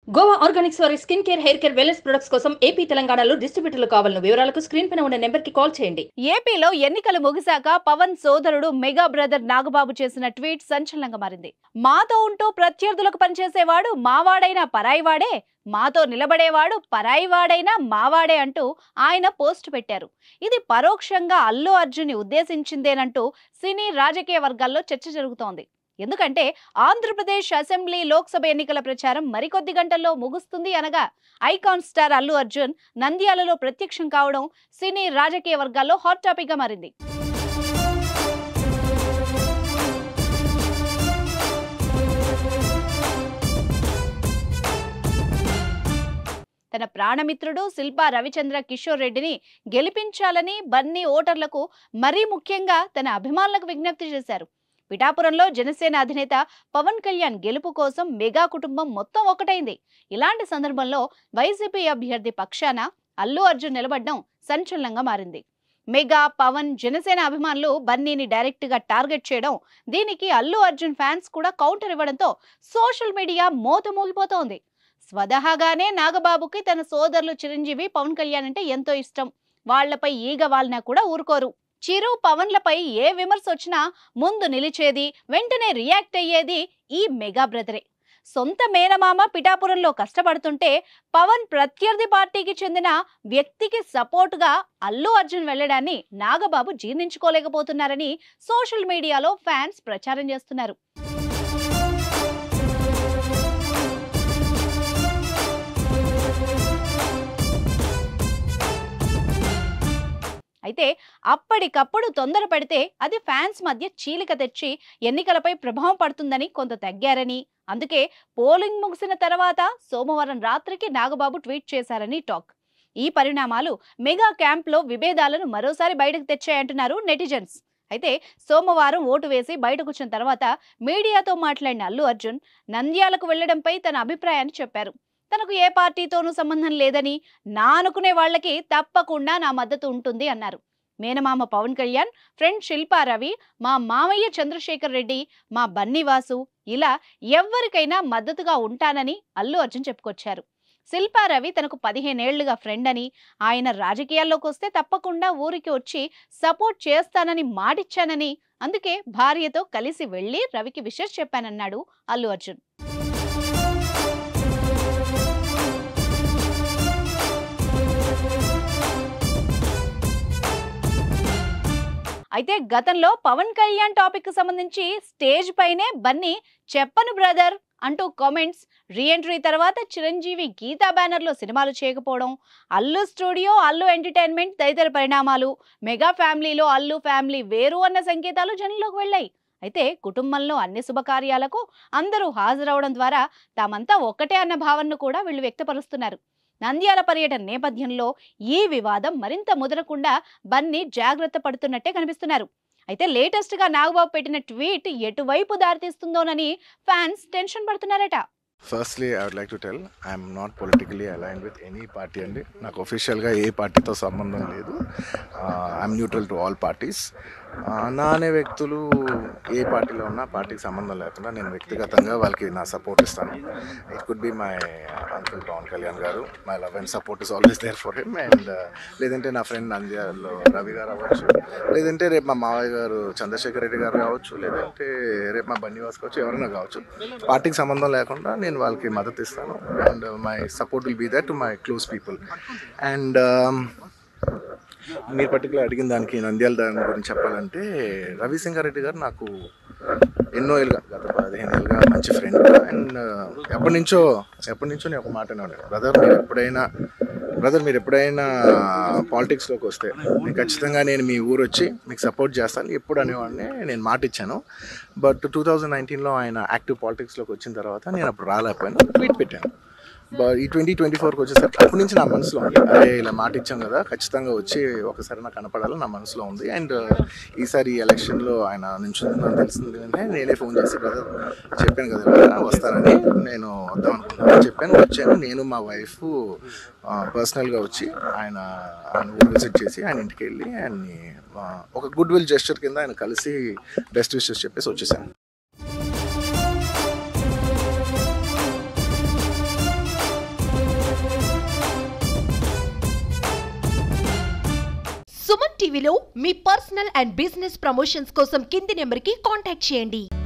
Goa organics వారి skin care, hair care, wellness products కోసం AP, తెలంగాణలో డిస్ట్రిబ్యూటర్లు కావాలను వివరాలకు స్క్రీన్ పైన ఉన్న నెంబర్ కి కాల్ చేయండి. ఏపీలో ఎన్నికలు ముగిశాక పవన్ సోదరుడు మెగా బ్రదర్ నాగబాబు చేసిన ట్వీట్ సంచలనంగా మారింది. మాతో ఉంటూ ప్రత్యర్థులకు పనిచేసేవాడు మావాడైనా పరాయివాడే, మాతో నిలబడేవాడు పరాయివాడైనా మావాడే అంటూ ఆయన పోస్ట్ పెట్టారు. ఇది పరోక్షంగా అల్లు అర్జున్ ని ఉద్దేశించిందేనంటూ సినీ రాజకీయ వర్గాల్లో చర్చ జరుగుతోంది. ఎందుకంటే ఆంధ్రప్రదేశ్ అసెంబ్లీ, లోక్సభ ఎన్నికల ప్రచారం మరికొద్ది గంటల్లో ముగుస్తుంది అనగా ఐకాన్ స్టార్ అల్లు అర్జున్ నంద్యాలలో ప్రత్యక్షం కావడం సినీ రాజకీయ వర్గాల్లో హాట్ టాపిక్ గా మారింది. తన ప్రాణమిత్రుడు శిల్పా రవిచంద్ర కిషోర్ రెడ్డిని గెలిపించాలని బన్నీ ఓటర్లకు, మరీ ముఖ్యంగా తన అభిమానులకు విజ్ఞప్తి చేశారు. పిఠాపురంలో జనసేన అధినేత పవన్ కళ్యాణ్ గెలుపు కోసం మెగా కుటుంబం మొత్తం ఒకటైంది. ఇలాంటి సందర్భంలో వైసీపీ అభ్యర్థి పక్షాన అల్లు అర్జున్ నిలబడడం సంచలనంగా మారింది. మెగా, పవన్, జనసేన అభిమానులు బన్నీని డైరెక్ట్ గా టార్గెట్ చేయడం, దీనికి అల్లు అర్జున్ ఫ్యాన్స్ కూడా కౌంటర్ ఇవ్వడంతో సోషల్ మీడియా మోతమోగిపోతోంది. స్వతహాగానే నాగబాబుకి తన సోదరులు చిరంజీవి, పవన్ కళ్యాణ్ అంటే ఎంతో ఇష్టం. వాళ్లపై ఈగ వాలినా కూడా ఊరుకోరు. చిరు, పవన్లపై ఏ విమర్శ వచ్చినా ముందు నిలిచేది, వెంటనే రియాక్ట్ అయ్యేది ఈ మెగా బ్రదరే. సొంత మేనమామ పిఠాపురంలో కష్టపడుతుంటే పవన్ ప్రత్యర్థి పార్టీకి చెందిన వ్యక్తికి సపోర్టుగా అల్లు అర్జున్ వెళ్లడాన్ని నాగబాబు జీర్ణించుకోలేకపోతున్నారని సోషల్ మీడియాలో ఫ్యాన్స్ ప్రచారం చేస్తున్నారు. అయితే అప్పటికప్పుడు తొందర పెడితే అది ఫ్యాన్స్ మధ్య చీలిక తెచ్చి ఎన్నికలపై ప్రభావం పడుతుందని కొంత తగ్గారని, అందుకే పోలింగ్ ముగిసిన తర్వాత సోమవారం రాత్రికి నాగబాబు ట్వీట్ చేశారని టాక్. ఈ పరిణామాలు మెగా క్యాంప్లో విభేదాలను మరోసారి బయటకు తెచ్చాయంటున్నారు నెటిజన్స్. అయితే సోమవారం ఓటు వేసి బయటకు వచ్చిన తర్వాత మీడియాతో మాట్లాడిన అల్లు అర్జున్ నంద్యాలకు వెళ్లడంపై తన అభిప్రాయాన్ని చెప్పారు. తనకు ఏ పార్టీతోనూ సంబంధం లేదని, నా అనుకునే వాళ్లకి తప్పకుండా నా మద్దతు ఉంటుంది అన్నారు. మేనమామ పవన్ కళ్యాణ్, ఫ్రెండ్ శిల్పా రవి, మా మామయ్య చంద్రశేఖర్ రెడ్డి, మా బన్నీవాసు, ఇలా ఎవరికైనా మద్దతుగా ఉంటానని అల్లు అర్జున్ చెప్పుకొచ్చారు. శిల్పా రవి తనకు 15 ఏళ్లుగా ఫ్రెండ్ అని, ఆయన రాజకీయాల్లోకి వస్తే తప్పకుండా ఊరికి వచ్చి సపోర్ట్ చేస్తానని మాటిచ్చానని, అందుకే భార్యతో కలిసి వెళ్లి రవికి విషెస్ చెప్పానన్నాడు అల్లు అర్జున్. అయితే గతంలో పవన్ కళ్యాణ్ టాపిక్ కు సంబంధించి స్టేజ్ పైనే బన్నీ చెప్పను బ్రదర్ అంటూ కామెంట్స్, రీఎంట్రీ తర్వాత చిరంజీవి గీతా బ్యానర్ లో సినిమాలు చేయకపోవడం, అల్లు స్టూడియో, అల్లు ఎంటర్టైన్మెంట్ తదితర పరిణామాలు, మెగా ఫ్యామిలీలో అల్లు ఫ్యామిలీ వేరు అన్న సంకేతాలు జనంలోకి వెళ్ళాయి. అయితే కుటుంబంలో అన్ని శుభకార్యాలకు అందరూ హాజరవడం ద్వారా తామంతా ఒక్కటే అన్న భావనను కూడా వీళ్ళు వ్యక్తపరుస్తున్నారు. నంద్యాల పర్యటన నేపథ్యంలో ఈ వివాదం మరింత ముదరకుండా బన్నీ జాగ్రత్త పడుతున్నట్టే కనిపిస్తున్నారు. అయితే లేటెస్ట్ గా నాగబాబు పెట్టిన ట్వీట్ ఎటువైపు దారితీస్తుందోనని ఫ్యాన్స్ టెన్షన్ పడుతున్నారట. Firstly, I would like to tell I am not politically aligned with any party అండి. నాకు ఒఫీషియల్గా ఏ పార్టీతో సంబంధం లేదు. I'm neutral to all parties. నా అనే వ్యక్తులు ఏ పార్టీలో ఉన్నా పార్టీకి సంబంధం లేకుండా నేను వ్యక్తిగతంగా వాళ్ళకి నా సపోర్ట్ ఇస్తాను. It could be my uncle Pawan Kalyan garu. My love and support is always there for him. And లేదంటే నా ఫ్రెండ్ నంద్యాలలో రవి గారు అవ్వచ్చు, లేదంటే రేపు మా మావయ్య గారు చంద్రశేఖర్ రెడ్డి గారు కావచ్చు, లేదంటే రేపు మా బన్నీవాస్ కావచ్చు, ఎవరైనా కావచ్చు. పార్టీకి సంబంధం లేకుండా నేను వాళ్ళకి మద్దతు ఇస్తాను. And my support will be that to my close people. And మీరు పర్టికులర్ అడిగిన దానికి నంద్యాల దాని గురించి చెప్పాలంటే, రవిశంకర్ గారు నాకు ఎన్నో ఏళ్ళుగా, గత 15 ఏళ్ళుగా మంచి ఫ్రెండ్. అండ్ ఎప్పటి నుంచో నేను ఒక మాట అన్నాను, బ్రదర్ మీరు ఎప్పుడైనా పాలిటిక్స్లోకి వస్తే నేను ఖచ్చితంగా నేను మీ ఊరు వచ్చి మీకు సపోర్ట్ చేస్తాను ఎప్పుడు అనేవాడిని. నేను మాట ఇచ్చాను. బట్ 2019లో ఆయన యాక్టివ్ పాలిటిక్స్లోకి వచ్చిన తర్వాత నేను అప్పుడు రాలేకపోయాను, ట్వీట్ పెట్టాను. ఈ 2024కి వచ్చేసరికి అప్పటి నుంచి నా మనసులో ఉంది, అదే ఇలా మాట ఇచ్చాం కదా, ఖచ్చితంగా వచ్చి ఒకసారి నాకు కనపడాలని నా మనసులో ఉంది. అండ్ ఈసారి ఈ ఎలక్షన్లో ఆయన నించుందని తెలిసింది అంటే నేనే ఫోన్ చేసి, బ్రదర్ చెప్పాను కదా వస్తానని, నేను వద్దాం అనుకుంటున్నాను చెప్పాను. వచ్చాను, నేను మా వైఫ్ పర్సనల్గా వచ్చి ఆయన ఊరు విజిట్ చేసి ఆయన ఇంటికి వెళ్ళి ఆయన్ని ఒక గుడ్ విల్ జెస్చర్ కింద ఆయన కలిసి బెస్ట్ విషెస్ చెప్పేసి వచ్చేసాను. సుమన్ టీవీలో మీ పర్సనల్ అండ్ బిజినెస్ ప్రమోషన్స్ కోసం కింది నెంబర్కి కాంటాక్ట్ చేయండి.